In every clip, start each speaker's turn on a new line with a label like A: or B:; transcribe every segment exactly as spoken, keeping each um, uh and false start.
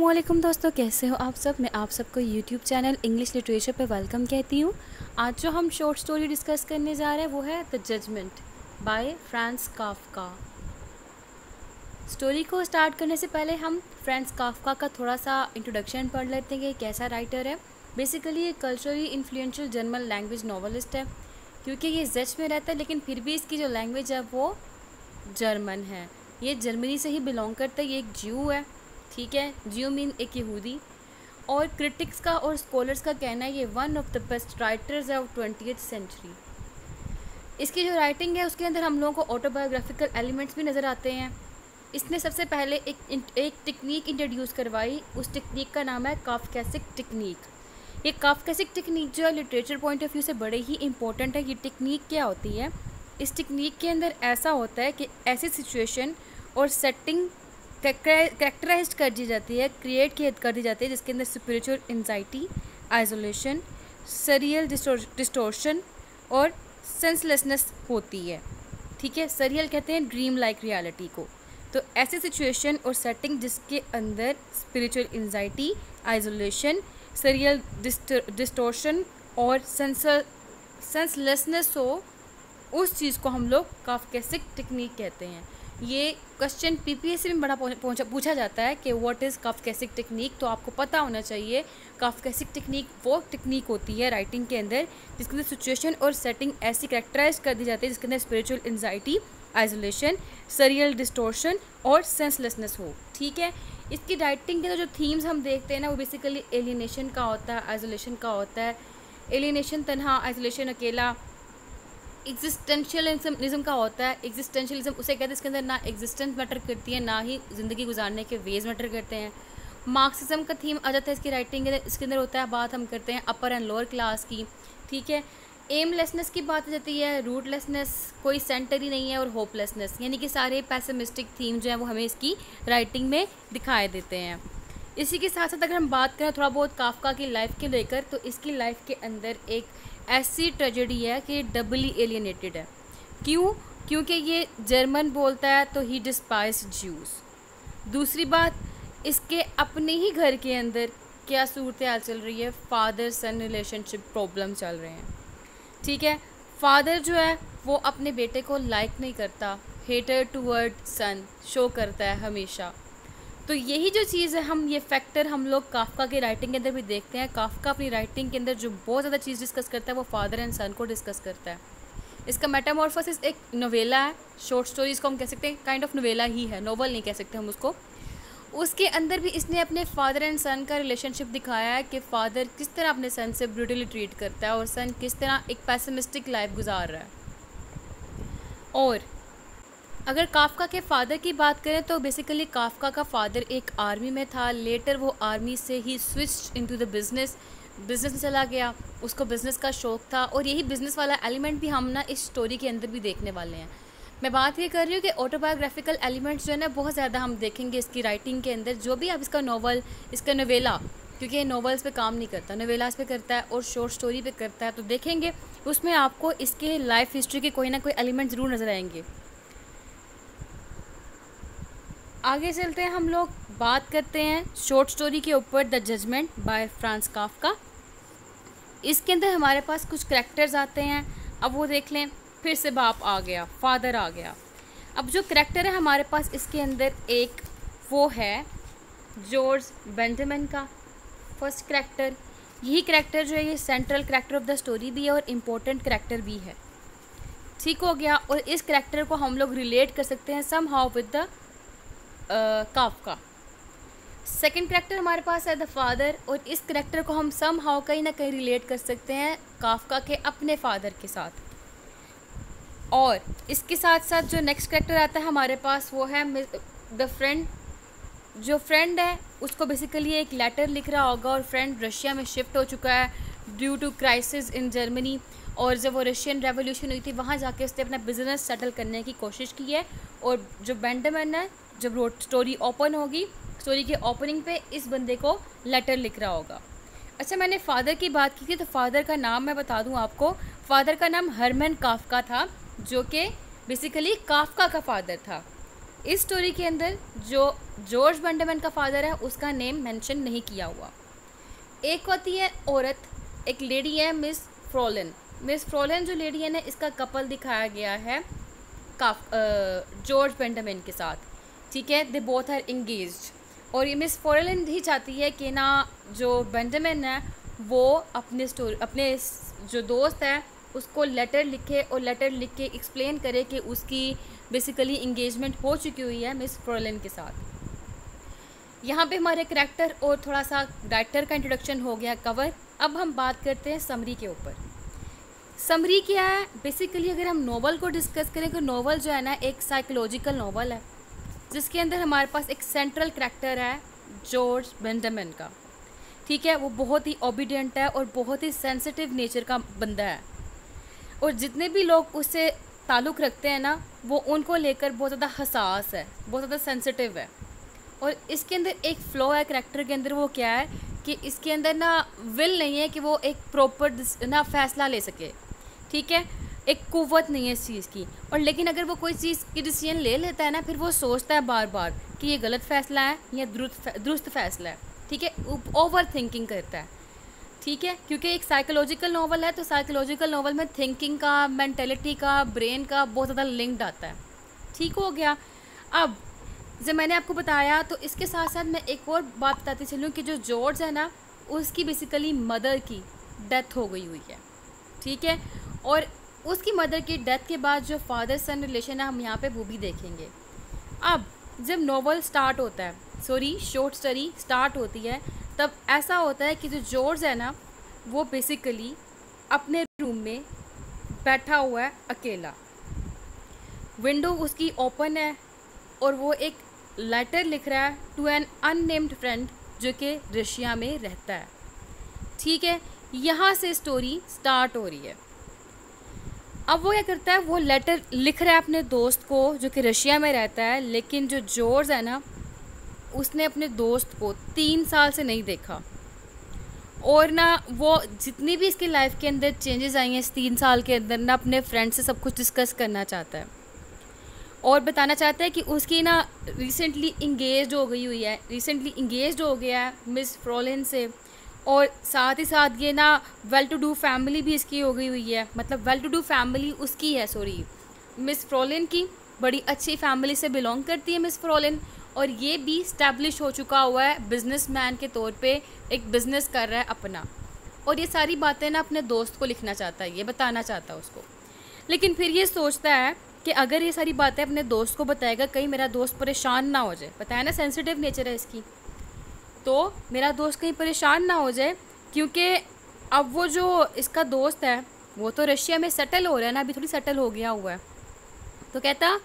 A: अस्सलामुअलैकुम दोस्तों, कैसे हो आप सब। मैं आप सबको यूट्यूब चैनल इंग्लिश लिटरेचर पे वेलकम कहती हूँ। आज जो हम शॉर्ट स्टोरी डिस्कस करने जा रहे हैं वो है the judgement by Franz Kafka. Story को स्टार्ट करने से पहले हम फ्रांस काफ्का का थोड़ा सा इंट्रोडक्शन पढ़ लेते हैं कि कैसा राइटर है। बेसिकली ये culturally influential German language novelist है, क्योंकि ये जेच में रहता है लेकिन फिर भी इसकी जो लैंग्वेज है वो जर्मन है। ये जर्मनी से ही बिलोंग करता है। ये एक ज्यू है, ठीक है। ज्यू मीन एक यहूदी। और क्रिटिक्स का और स्कॉलर्स का कहना है ये one of the best writers है ऑफ ट्वेंटिएथ सेंचुरी। इसकी जो राइटिंग है उसके अंदर हम लोगों को ऑटोबायोग्राफिकल एलिमेंट्स भी नज़र आते हैं। इसने सबसे पहले एक एक टेक्निक इंट्रोड्यूस करवाई। उस टेक्निक का नाम है काफ्कासिक टेक्निक। ये काफ्कासिक टेक्निक जो है लिटरेचर पॉइंट ऑफ व्यू से बड़े ही इंपॉर्टेंट है। ये टेक्निक क्या होती है? इस टेक्निक के अंदर ऐसा होता है कि ऐसी सिचुएशन और सेटिंग कैरेक्टराइज कर दी जाती है, क्रिएट कर दी जाती है जिसके अंदर spiritual anxiety, isolation, surreal distortion और सेंसलेसनेस होती है, ठीक है। सरियल कहते हैं ड्रीम लाइक रियलिटी को। तो ऐसी सिचुएशन और सेटिंग जिसके अंदर spiritual anxiety, isolation, surreal distortion और सेंसलेसनेस हो, उस चीज़ को हम लोग काफ्कासिक टेक्निक कहते हैं। ये क्वेश्चन पीपीएससी में बड़ा पहुंचा पूछा जाता है कि व्हाट इज़ काफ्कासिक टेक्निक। तो आपको पता होना चाहिए काफ्कासिक टेक्निक वो टेक्निक होती है राइटिंग के अंदर जिसके अंदर सिचुएशन और सेटिंग ऐसी कैरेक्टराइज कर दी जाती है जिसके अंदर spiritual anxiety, isolation, surreal distortion और सेंसलेसनेस हो, ठीक है। इसकी राइटिंग के अंदर जो थीम्स हम देखते हैं ना वो बेसिकली एलियनेशन का होता है, आइसोलेशन का होता है। एलियनेशन तन्हा, आइसोलेशन अकेला। एग्जिस्टेंशियलिज्म का होता है। एग्जिस्टेंशियलिज्म उसे कहते हैं इसके अंदर ना एग्जिस्टेंस मैटर करती है ना ही ज़िंदगी गुजारने के वेज मैटर करते हैं। मार्क्सिज्म का थीम आ जाता है इसकी राइटिंग के अंदर। इसके अंदर होता है बात हम करते हैं अपर एंड लोअर क्लास की, ठीक है। एमलेसनेस की बात आ जाती है, रूटलेसनेस, कोई सेंटर ही नहीं है, और होपलेसनेस, यानी कि सारे पैसिमिस्टिक थीम जो है वो हमें इसकी राइटिंग में दिखाई देते हैं। इसी के साथ साथ अगर हम बात करें थोड़ा बहुत काफ्का की लाइफ के लेकर, तो इसकी लाइफ के अंदर एक ऐसी ट्रेजेडी है कि डबली एलियनेटेड है। क्यों? क्योंकि ये जर्मन बोलता है तो ही डिस्पाइज ज्यूज़। दूसरी बात, इसके अपने ही घर के अंदर क्या सूरत हाल चल रही है, फादर सन रिलेशनशिप प्रॉब्लम चल रहे हैं, ठीक है। फादर जो है वो अपने बेटे को लाइक नहीं करता, हेटर टूवर्ड सन शो करता है हमेशा। तो यही जो चीज़ है, हम ये फैक्टर हम लोग काफ्का की राइटिंग के अंदर भी देखते हैं। काफ्का अपनी राइटिंग के अंदर जो बहुत ज़्यादा चीज़ डिस्कस करता है वो फादर एंड सन को डिस्कस करता है। इसका मेटामॉर्फोसिस एक नोवेला है, शॉर्ट स्टोरीज़ को हम कह सकते हैं, काइंड ऑफ नोवेला ही है, नोवेल नहीं कह सकते हम उसको। उसके अंदर भी इसने अपने फादर एंड सन का रिलेशनशिप दिखाया है कि फादर किस तरह अपने सन से ब्रूटली ट्रीट करता है और सन किस तरह एक पैसिमिस्टिक लाइफ गुजार रहा है। और अगर काफ्का के फादर की बात करें तो बेसिकली काफ्का का फादर एक आर्मी में था। लेटर वो आर्मी से ही switch into the business business में चला गया। उसको बिज़नेस का शौक़ था और यही बिज़नेस वाला एलिमेंट भी हम ना इस स्टोरी के अंदर भी देखने वाले हैं। मैं बात ये कर रही हूँ कि ऑटोबायोग्राफिकल एलिमेंट्स जो है ना बहुत ज़्यादा हम देखेंगे इसकी राइटिंग के अंदर। जो भी आप इसका नॉवल, इसका नोवेला, क्योंकि ये नॉवेल्स पे काम नहीं करता, नोवेलास पे करता है और शॉर्ट स्टोरी पे करता है, तो देखेंगे उसमें आपको इसके लाइफ हिस्ट्री के कोई ना कोई एलिमेंट ज़रूर नज़र आएंगे। आगे चलते हैं, हम लोग बात करते हैं शॉर्ट स्टोरी के ऊपर the judgement by Franz Kafka. इसके अंदर हमारे पास कुछ करैक्टर्स आते हैं। अब वो देख लें, फिर से बाप आ गया, फादर आ गया। अब जो करैक्टर है हमारे पास इसके अंदर एक वो है जॉर्ज बेंजामिन का फर्स्ट करैक्टर। यही करैक्टर जो है ये central character of the story भी है और इम्पोर्टेंट करैक्टर भी है, ठीक हो गया। और इस करैक्टर को हम लोग रिलेट कर सकते हैं somehow with the Kafka. Second character हमारे पास है द फादर, और इस करैक्टर को हम सम हाउ कहीं ना कहीं रिलेट कर सकते हैं काफ्का के अपने फादर के साथ। और इसके साथ साथ जो नेक्स्ट करैक्टर आता है हमारे पास वो है द फ्रेंड। जो फ्रेंड है उसको बेसिकली एक लेटर लिख रहा होगा और फ्रेंड रशिया में शिफ्ट हो चुका है due to crisis in Germany. और जब वो रशियन रेवोल्यूशन हुई थी वहाँ जाके उसने अपना बिजनेस सेटल करने की कोशिश की है। और जो बेंजामिन है, जब स्टोरी ओपन होगी, स्टोरी के ओपनिंग पे इस बंदे को लेटर लिख रहा होगा। अच्छा, मैंने फादर की बात की थी तो फादर का नाम मैं बता दूं आपको। फादर का नाम हरमन काफ्का था, जो कि बेसिकली काफ्का का फादर था। इस स्टोरी के अंदर जो जॉर्ज बेंटामिन का फादर है उसका नेम मेंशन नहीं किया हुआ। एक होती है औरत, एक लेडी है मिस फ्रोलन। मिस फ्रोलन जो लेडी है ना, इसका कपल दिखाया गया है काफ जॉर्ज बेंटामिन के साथ, ठीक है। They both are engaged. और ये मिस फ्रोलन ही चाहती है कि ना जो बेंटामिन है वो अपने स्टोरी अपने जो दोस्त है उसको लेटर लिखे और लेटर लिख के एक्सप्लेन करे कि उसकी बेसिकली इंगेजमेंट हो चुकी हुई है मिस फ्रोलन के साथ। यहाँ पे हमारे करैक्टर और थोड़ा सा राइटर का इंट्रोडक्शन हो गया कवर। अब हम बात करते हैं समरी के ऊपर। समरी क्या है? बेसिकली अगर हम नॉवल को डिस्कस करें तो नॉवल जो है ना एक साइकोलॉजिकल नॉवल है जिसके अंदर हमारे पास एक सेंट्रल करैक्टर है जॉर्ज बेंटामिन का, ठीक है। वो बहुत ही ओबीडियंट है और बहुत ही सेंसिटिव नेचर का बंदा है और जितने भी लोग उससे ताल्लुक़ रखते हैं ना वो उनको लेकर बहुत ज़्यादा हसास है, बहुत ज़्यादा सेंसिटिव है। और इसके अंदर एक फ़्लो है करैक्टर के अंदर, वो क्या है कि इसके अंदर ना विल नहीं है कि वो एक प्रॉपर ना फैसला ले सके, ठीक है। एक कुव्वत नहीं है इस चीज़ की। और लेकिन अगर वो कोई चीज़ की डिसीजन ले लेता है ना फिर वो सोचता है बार बार कि ये गलत फ़ैसला है या दुरुस्त दुरुस्त फ़ैसला है, ठीक है। ओवर थिंकिंग करता है, ठीक है। क्योंकि एक साइकोलॉजिकल नॉवल है तो साइकोलॉजिकल नॉवल में थिंकिंग का, मेंटेलिटी का, ब्रेन का बहुत ज़्यादा लिंक्ड आता है, ठीक हो गया। अब जब मैंने आपको बताया तो इसके साथ साथ मैं एक और बात बताती चलूँ कि जो जॉर्ज है ना उसकी बेसिकली मदर की डेथ हो गई हुई है, ठीक है। और उसकी मदर की डेथ के बाद जो फादर सन रिलेशन है हम यहाँ पे वो भी देखेंगे। अब जब नॉवल स्टार्ट होता है, सॉरी शॉर्ट स्टोरी स्टार्ट होती है, तब ऐसा होता है कि जो जॉर्ज है ना वो बेसिकली अपने रूम में बैठा हुआ है अकेला, विंडो उसकी ओपन है और वो एक लेटर लिख रहा है टू एन अननेम्ड फ्रेंड जो कि रशिया में रहता है, ठीक है। यहाँ से स्टोरी स्टार्ट हो रही है। अब वो क्या करता है, वो लेटर लिख रहा है अपने दोस्त को जो कि रशिया में रहता है, लेकिन जो जॉर्ज है ना उसने अपने दोस्त को तीन साल से नहीं देखा और ना वो जितनी भी इसकी लाइफ के अंदर चेंजेस आई हैं इस तीन साल के अंदर ना अपने फ्रेंड से सब कुछ डिस्कस करना चाहता है और बताना चाहता है कि उसकी ना रिसेंटली इंगेज्ड हो गई हुई है, रिसेंटली इंगेज्ड हो गया है मिस फ्रोलन से। और साथ ही साथ ये ना वेल टू डू फैमिली भी इसकी हो गई हुई है, मतलब वेल टू डू फैमिली उसकी है, सॉरी मिस फ्रोलन की बड़ी अच्छी फैमिली से बिलोंग करती है मिस फ्रोलन। और ये भी इस्टेब्लिश हो चुका हुआ है बिजनेसमैन के तौर पे, एक बिज़नेस कर रहा है अपना। और ये सारी बातें ना अपने दोस्त को लिखना चाहता है, ये बताना चाहता है उसको। लेकिन फिर ये सोचता है कि अगर ये सारी बातें अपने दोस्त को बताएगा कहीं मेरा दोस्त परेशान ना हो जाए, पता है ना सेंसिटिव नेचर है इसकी, तो मेरा दोस्त कहीं परेशान ना हो जाए। क्योंकि अब वो जो इसका दोस्त है वो तो रशिया में सेटल हो रहा है ना, अभी थोड़ी सेटल हो गया हुआ है, तो कहता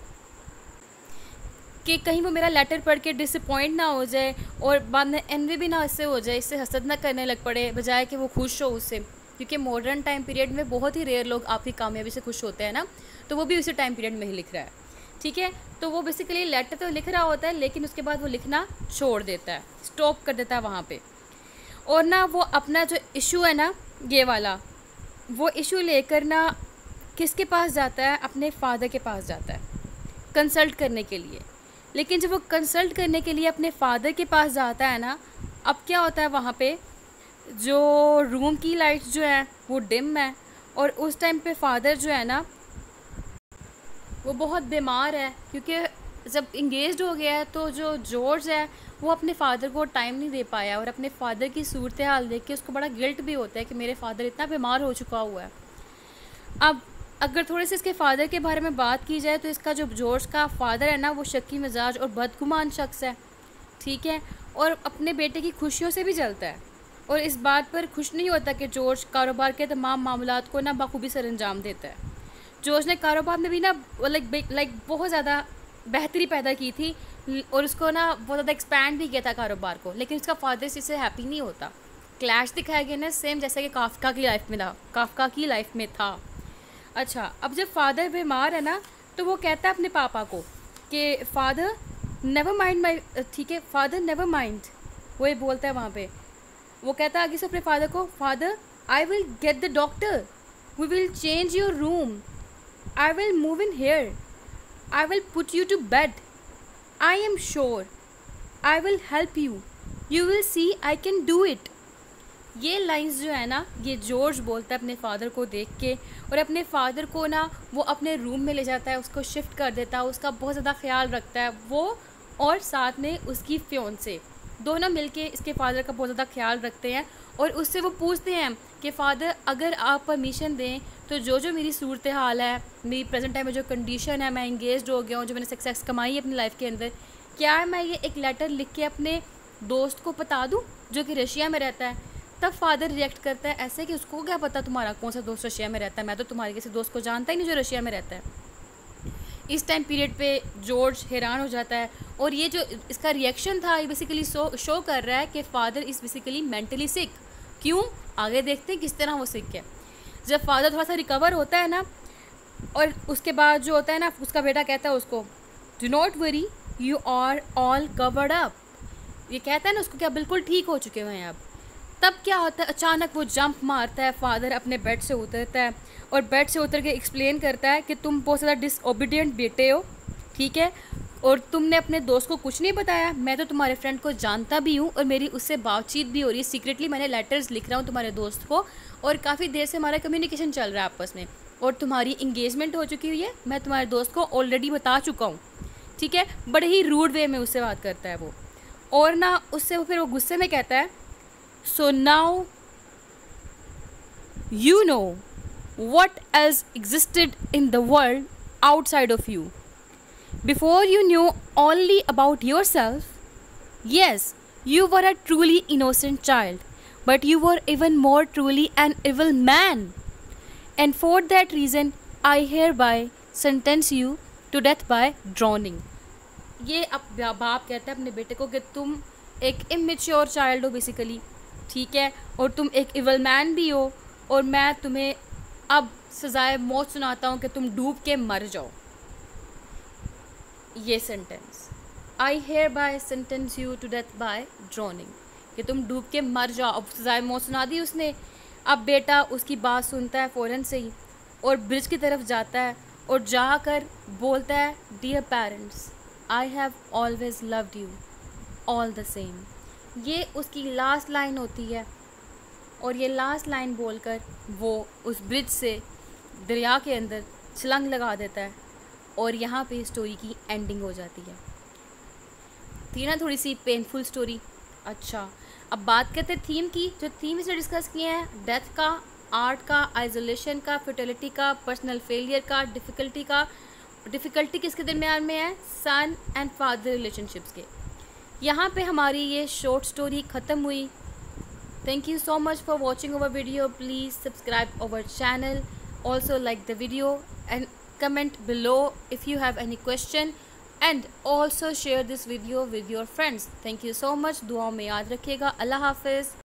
A: कि कहीं वो मेरा लेटर पढ़ के डिसअपॉइंट ना हो जाए और बाद में एनवी भी ना इससे हो जाए, इससे हसद ना करने लग पड़े, बजाय कि वो खुश हो उससे। क्योंकि मॉडर्न टाइम पीरियड में बहुत ही रेयर लोग आपकी कामयाबी से खुश होते हैं ना, तो वो भी उसी टाइम पीरियड में ही लिख रहा है, ठीक है। तो वो बेसिकली लेटर तो लिख रहा होता है लेकिन उसके बाद वो लिखना छोड़ देता है, स्टॉप कर देता है वहाँ पे। और ना वो अपना जो इशू है ना ये वाला, वो इशू लेकर ना किसके पास जाता है, अपने फादर के पास जाता है कंसल्ट करने के लिए। लेकिन जब वो कंसल्ट करने के लिए अपने फादर के पास जाता है ना, अब क्या होता है वहाँ पे जो रूम की लाइट्स जो है वो डिम है और उस टाइम पे फादर जो है ना वो बहुत बीमार है। क्योंकि जब इंगेज्ड हो गया है तो जो जॉर्ज है वो अपने फादर को टाइम नहीं दे पाया और अपने फादर की सूरत हाल देख के उसको बड़ा गिल्ट भी होता है कि मेरे फादर इतना बीमार हो चुका हुआ है। अब अगर थोड़े से इसके फादर के बारे में बात की जाए तो इसका जो जॉर्ज का फादर है ना वो शक्की मिजाज और बदगुमान शख्स है, ठीक है। और अपने बेटे की खुशियों से भी जलता है और इस बात पर खुश नहीं होता कि जॉर्ज कारोबार के तमाम मामलात को ना बखूबी सर अंजाम देता है। जॉर्ज ने कारोबार में भी ना लाइक लाइक बहुत ज़्यादा बेहतरी पैदा की थी और उसको ना बहुत ज़्यादा एक्सपैंड भी किया था कारोबार को, लेकिन उसका फादर इससे हैप्पी नहीं होता। क्लैश दिखाया गया ना सेम जैसा कि काफ्का की लाइफ में था काफ्का की लाइफ में था अच्छा, अब जब फादर बीमार है ना तो वो कहता है अपने पापा को कि फादर नेवर माइंड माई, ठीक है, फादर नेवर माइंड, वो ये बोलता है वहाँ पे। वो कहता है आगे से अपने फादर को, father I will get the doctor, we will change your room, I will move in here, I will put you to bed, I am sure I will help you, you will see I can do it. ये lines जो है ना, ये George बोलता है अपने father को देख के, और अपने फादर को ना वो अपने रूम में ले जाता है, उसको शिफ्ट कर देता है, उसका बहुत ज़्यादा ख्याल रखता है वो, और साथ में उसकी फियोंसे, दोनों मिलके इसके फादर का बहुत ज़्यादा ख्याल रखते हैं। और उससे वो पूछते हैं कि फ़ादर अगर आप परमिशन दें तो जो जो मेरी सूरत हाल है, मेरी प्रेजेंट टाइम में जो कंडीशन है, मैं इंगेज हो गया हूँ, जो मैंने सक्सेस कमाई है अपनी लाइफ के अंदर, क्या मैं ये एक लेटर लिख के अपने दोस्त को बता दूँ जो कि रशिया में रहता है? तब फादर रिएक्ट करता है ऐसे कि उसको क्या पता तुम्हारा कौन सा दोस्त रशिया में रहता है, मैं तो तुम्हारे किसी दोस्त को जानता ही नहीं जो रशिया में रहता है। इस टाइम पीरियड पे जॉर्ज हैरान हो जाता है, और ये जो इसका रिएक्शन था ये बेसिकली शो शो कर रहा है कि father is basically mentally sick. क्यों? आगे देखते हैं किस तरह वो सिक है। जब फादर थोड़ा सा रिकवर होता है ना, और उसके बाद जो होता है ना, उसका बेटा कहता है उसको, do not worry you are all covered up. ये कहता है ना उसको, क्या बिल्कुल ठीक हो चुके हुए हैं अब। तब क्या होता है, अचानक वो जंप मारता है, फादर अपने बेड से उतरता है, और बेड से उतर के एक्सप्लेन करता है कि तुम बहुत ज़्यादा डिसओबीडियंट बेटे हो, ठीक है, और तुमने अपने दोस्त को कुछ नहीं बताया। मैं तो तुम्हारे फ्रेंड को जानता भी हूँ, और मेरी उससे बातचीत भी हो रही है, सीक्रेटली मैंने लेटर्स लिख रहा हूँ तुम्हारे दोस्त को, और काफ़ी देर से हमारा कम्युनिकेशन चल रहा है आपस में, और तुम्हारी इंगेजमेंट हो चुकी हुई है, मैं तुम्हारे दोस्त को ऑलरेडी बता चुका हूँ, ठीक है। बड़े ही रूड वे में उससे बात करता है वो, और ना उससे फिर वो गुस्से में कहता है, so now you know what else existed in the world outside of you. Before you knew only about yourself. Yes, you were a truly innocent child, but you were even more truly an evil man. And for that reason, I hereby sentence you to death by drowning. ये अब बाप कहता है अपने बेटे को कि तुम एक इमेच्योर चाइल्ड हो बेसिकली, ठीक है, और तुम एक इवल मैन भी हो, और मैं तुम्हें अब सज़ाए मौत सुनाता हूँ कि तुम डूब के मर जाओ। ये sentence, I hereby sentence you to death by drowning, कि तुम डूब के मर जाओ। अब सज़ाए मौत सुना दी उसने। अब बेटा उसकी बात सुनता है फ़ौरन से ही, और ब्रिज की तरफ जाता है, और जाकर बोलता है, dear parents, I have always loved you all the same. ये उसकी लास्ट लाइन होती है, और ये लास्ट लाइन बोलकर वो उस ब्रिज से दरिया के अंदर छलांग लगा देता है, और यहाँ पे स्टोरी की एंडिंग हो जाती है। थी ना थोड़ी सी पेनफुल स्टोरी। अच्छा, अब बात करते हैं थीम की। जो थीम इसने डिस्कस किए हैं, डेथ का, आर्ट का, आइसोलेशन का, फर्टिलिटी का, पर्सनल फेलियर का, डिफ़िकल्टी का। डिफ़िकल्टी किसके दरमियान में है? सन एंड फादर रिलेशनशिप्स के। यहाँ पे हमारी ये शॉर्ट स्टोरी ख़त्म हुई। Thank you so much for watching our video. Please subscribe our channel. Also like the video and comment below if you have any question. And also share this video with your friends. Thank you so much. दुआ में याद रखिएगा। अल्लाह हाफ़िज़।